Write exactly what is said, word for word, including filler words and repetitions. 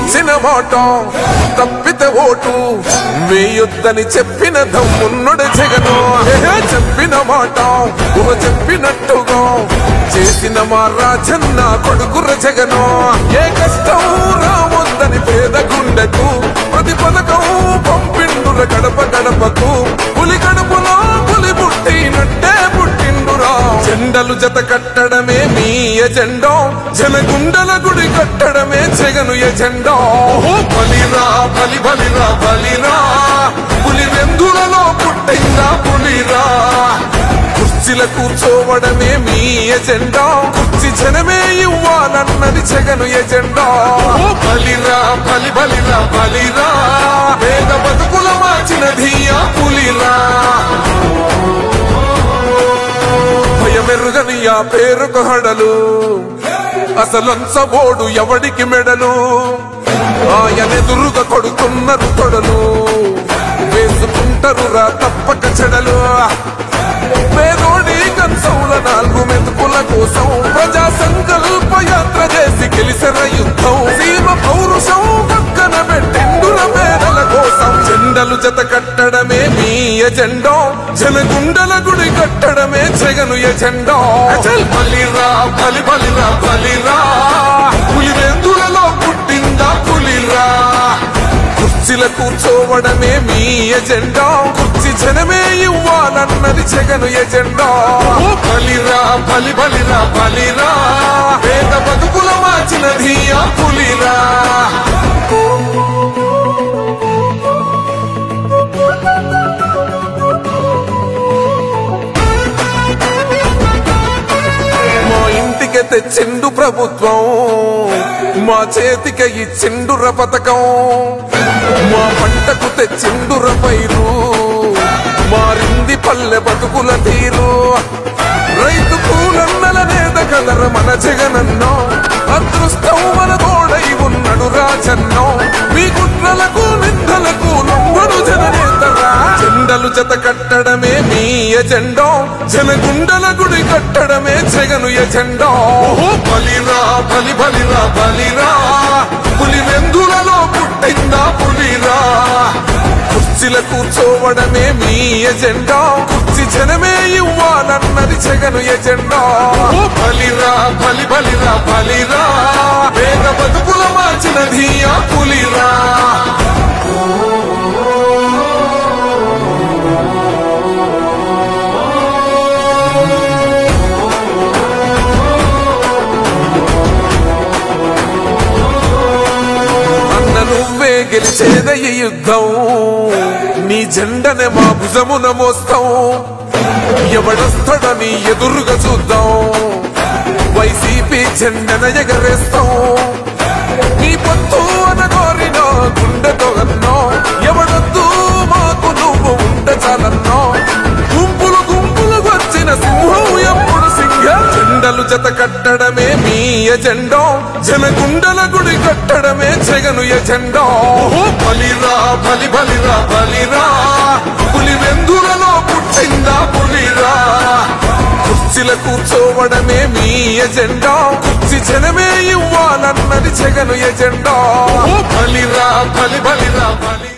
ఇచ్చిన మాట తప్పితే ఓటు వేయొద్దని చెప్పిన దమ్మున్నడు జగను. చెప్పిన మాట ఊహ చెప్పినట్టుగా చేసిన మా రాజన్న కొడుకుర జగను. ఏ కష్టం రావద్దని పేద గుండెకు ప్రతి పథకం పంపిండుర గడప గడపకు. పులి గడపలో పులి పుట్టినట్టే పుట్టిండురా. జెండలు జత కట్టడమే మీ ఎజెండా, జనగుండల గుడి కట్టడమే జగను ఎజెండా. బలిరా బలి బలిరా బలిరా, పులి వెందులలో పుట్టిందా పులిరా. కుర్చీల కూర్చోవడమే మీ ఎజెండా, కుర్చీ జనమే ఇవ్వాలన్నది జగను ఎజెండా. బలిరా బలి బలిరా బలిరా, పేద బతుకుల మార్చినది ఆ పులిరా. భయమెరుగని ఆ పేరుకు హడలు, అసలంచబోడు ఎవడికి మెడలు. ఆయనెదురుగా కొడుతున్నారు తొడలు, వేసుకుంటారు రా తప్పక చెడలు. పేదోడి కంచంల నాలుగు మెతుకుల కోసం ప్రజా సంకల్ప యాత్ర చేసి గెలిసిన యుద్ధం. సీమ పౌరుషం పక్కన పెట్టిండుల పేదల కోసం. జెండలు జత కట్టడమే మీ ఎజెండా, జనగుండల గుడి కట్టడమే జగను ఎజెండా. బలిరా బలి బలిరా బలిరా, పులి వెందులలో పుట్టిందా పులిరా. కుర్చీల కూర్చోవడమే మీ ఎజెండా, కుర్చీ జనమే ఇవ్వాలన్నది జగను ఎజెండా. బలిరా బలి బలిరా బలిరా, పేద బతుకుల మార్చినది ఆ పులిరా. మా ఇంటికి తెచ్చిండు ప్రభుత్వం, మా చేతికి ఇచ్చిండుర పథకం. మా పంటకు తెచ్చిండుర పైరు, మారింది పల్లె బతుకుల తీరు. రైతు కూలన్నల నేత కదర మన జగనన్నో, అదృష్టం మన తోడై ఉన్నడు రాజన్నో. మీ కుట్రలకు నిందలకు నొంగడు జననేతరా. జెండలు జత కట్టడమే మీ ఎజెండా, జనగుండల గుడి కట్టడమే జగను ఎజెండా. బలిరా బలి బలిరా బలిరా, పులి వెందులలో పుట్టిందా పులిరా. కుర్చీల కూర్చోవడమే మీ ఎజెండా, కుర్చీ జనమే ఇవ్వాలన్నది జగను ఎజెండా. బలిరా బలి బలిరా బలిరా, పేద బతుకుల మార్చినది ఆ పులిరా. నువ్వే గెలిచేద ఈ యుద్ధం, నీ జెండనే మా భుజమున మోస్తాం. ఎవడొస్తాడని ఎదురుగా చూద్దాం, వైసీపీ జెండన ఎగరేస్తాం. నీ పొత్తు అనగోరిన గుండెతో అన్నో, ఎవడొద్దు మాకు నువ్వు ఉంటే చాలన్నో. గుంపులు గుంపులు వచ్చిన సింహం ఎప్పుడు సింహం. జెండలు జత కట్టడమే మీ ఎజెండా, జనగుండల గుడి కట్టడమే జగను ఎజెండా. బలిరా బలి బలిరా బలిరా, పులి వెందులలో పుట్టిందా పులిరా. కుర్చీల కూర్చోవడమే మీ ఎజెండా, కుర్చీ జనమే ఇవ్వాలన్నది జగను ఎజెండా. బలిరా బలి బలిరా బలి.